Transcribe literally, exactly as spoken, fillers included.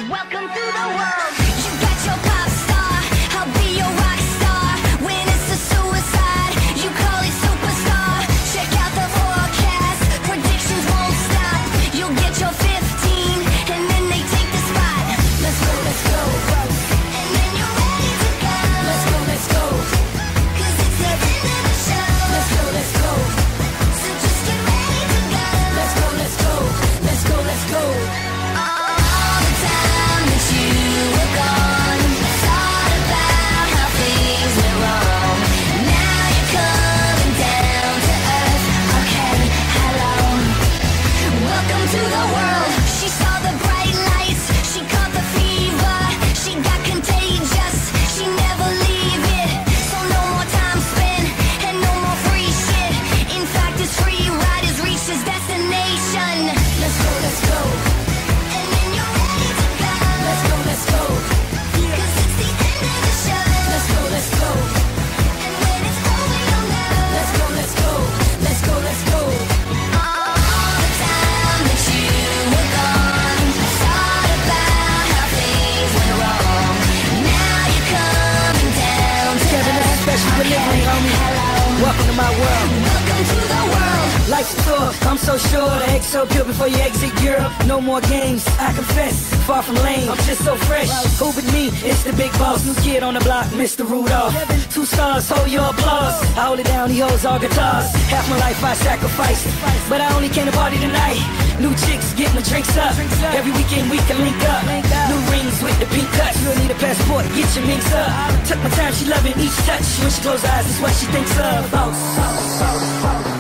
Welcome to the world. You got your pop star, I'll be your rock star. When it's a suicide, you call it superstar. Check out the forecast, predictions won't stop. You'll get your fifteen, and then they take the spot. Let's go, let's go, and then you're ready to go. Let's go, let's go, 'cause it's the end of the show. Let's go, let's go, so just get ready to go. Let's go, let's go, let's go, let's go. All the time that you were gone, thought about how things went wrong. Now you're coming down to earth. Okay, hello, welcome to the world. She saw the bright lights, she caught the fever, she got contagious, she never leave it. So no more time spent and no more free shit. In fact, it's free ride has reached its destination. Let's go, let's go, and then you're ready to go. Let's go, let's go, 'cause it's the end of the show. Let's go, let's go, and when it's over you'll know. Let's go, let's go, let's go, let's go. All the time that you were gone, thought about how things went wrong. Now you're coming down to Kevin, that's a special delivery, homie. hello, Welcome to my world. welcome to the world. Life's a tour, I'm so sure. The egg so pure before you exit Europe. No more games, I confess. Far from lame, I'm just so fresh. Who but me? It's the big boss. New kid on the block, Mister Rudolph. Two stars, hold your applause. I hold it down, he holds all guitars. Half my life I sacrificed, but I only came to party tonight. New chicks, get my drinks up. Every weekend we can link up. New rings with the pink cuts. You'll need a passport, get your minks up. Took my time, she loving each touch. When she close her eyes, that's what she thinks of. Boss.